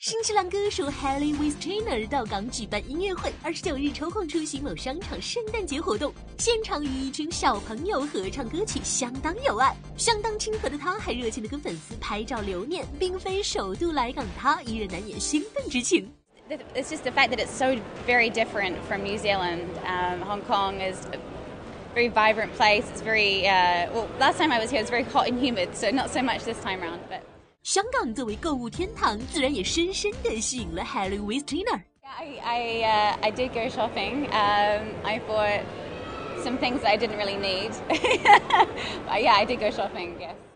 新西兰歌手 Hayley Westenra 到港举办音乐会，29日抽空出席某商场圣诞节活动，现场与一群小朋友合唱歌曲，相当有爱。相当亲和的他，还热情地跟粉丝拍照留念，并非首度来港的他，依然难掩兴奋之情。 It's just the fact that it's so very different from New Zealand. Hong Kong is a very vibrant place. It's very well. Last time I was here, it was very hot and humid, so not so much this time around. But 香港作为购物天堂，自然也深深地吸引了 Hayley Westenra。 I did go shopping. I bought some things that I didn't really need. But yeah, I did go shopping. Yes.